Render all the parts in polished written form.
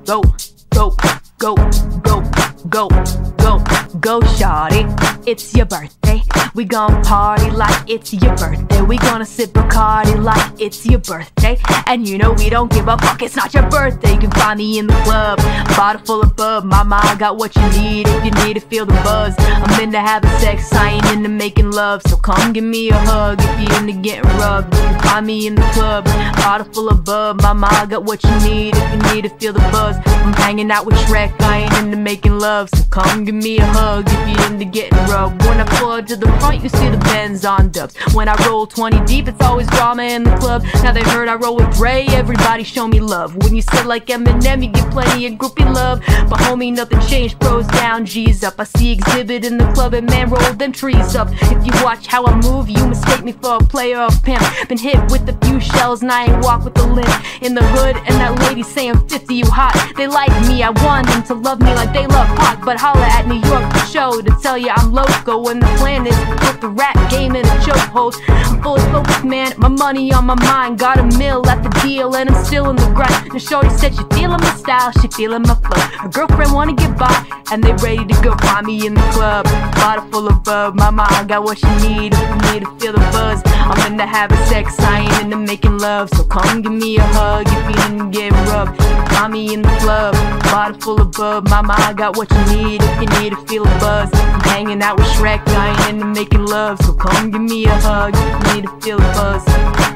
Go, go, go, go, go, go, go, shawty. It's your birthday. We gon' party like it's your birthday. We gonna sip Bacardi like it's your birthday. And you know we don't give a fuck, it's not your birthday. You can find me in the club, bottle full of bub. Mama, I got what you need if you need to feel the buzz. I'm into having sex, I ain't into making love. So come give me a hug if you into getting rubbed. You can find me in the club, bottle full of bub. Mama, I got what you need if you need to feel the buzz. I'm hanging out with Shrek, I ain't into making love. So come give me a hug if you into getting rubbed. When I pull up to the front, you see the Benz on dubs. When I roll 20 deep, it's always drama in the club. Now they heard I roll with Dre, everybody show me love. When you sit like Eminem, you get plenty of groupie love. But homie, nothing changed, pros down, G's up. I see Exhibit in the club and man, roll them trees up. If you watch how I move, you mistake me for a player or pimp. Been hit with a few shells and I ain't walk with a limp. In the hood, and that lady saying 50, you hot. They like me, I want them to love me like they love Pac. But holla at New York for show to tell you I'm loco. And the plan is to put the rap game in a chokehold. I'm fully focused, man, my money on my mind. Got a mill at the deal and I'm still in the grind. The shorty said she feeling my style, she feeling my flow. Her girlfriend wanna get by and they ready to go. Find me in the club, bottle full of bub. Mama, I got what you need if you need to feel the buzz. I'm into having sex, I ain't into making love. So come give me a hug if you into getting rubbed. Find me in the club, bottle full of bub. Mama, I got what you need if you need to feel the buzz. I'm hanging out with Shrek, I ain't into making love. So come give me a hug if you need to feel the buzz.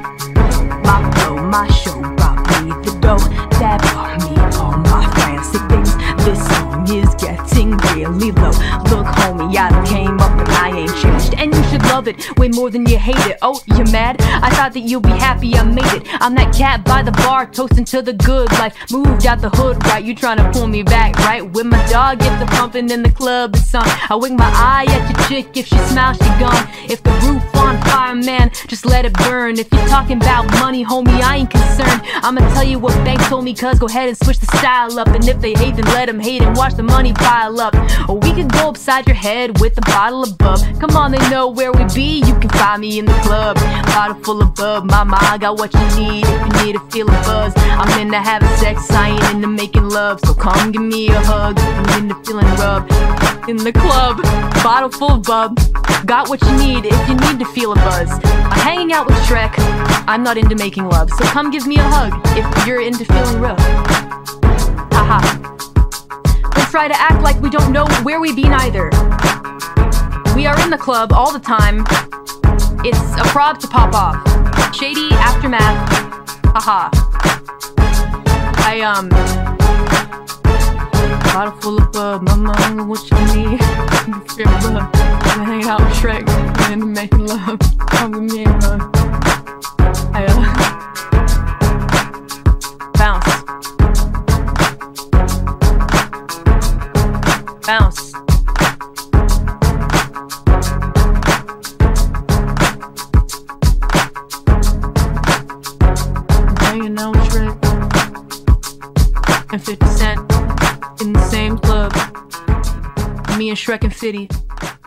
My flow, my show brought me the dough that brought me all my fancy things. This song is getting really low. Look homie, I came up and I ain't changed. And you should love it way more than you hate it. Oh, you mad? I thought that you'd be happy I made it. I'm that cat by the bar, toasting to the good life. Moved out the hood, right? You tryna pull me back, right? With my dog, get the pumping in the club, it's on. I wink my eye at your chick, if she smiles, she gone. If the roof on fire, man, just let it burn. If you're talking about money, homie, I ain't concerned. I'ma tell you what Bank told me, cuz go ahead and switch the style up. And if they hate, then let them hate and watch the money pile up. Or we could go upside your head with a bottle of bub. Come on, they know where we be, you can find me in the club, bottle full of bub. Mama, I got what you need if you need to feel a buzz. I'm into having sex, I ain't into making love. So come give me a hug if you're into feeling rubbed. In the club, bottle full of bub. Got what you need if you need to feel a buzz. I'm hanging out with Shrek, I'm not into making love. So come give me a hug if you're into feeling rubbed. Haha. Don't try to act like we don't know where we be neither. We are in the club all the time. It's a prod to pop off. Shady aftermath. Haha. Bottle full of bub. Mama, I know what you need. Feel love. I'm hanging out with Shrek and making love. Come with me and bounce. Bounce. Hanging out with Shrek and 50 Cent in the same club. Me and Shrek and 50.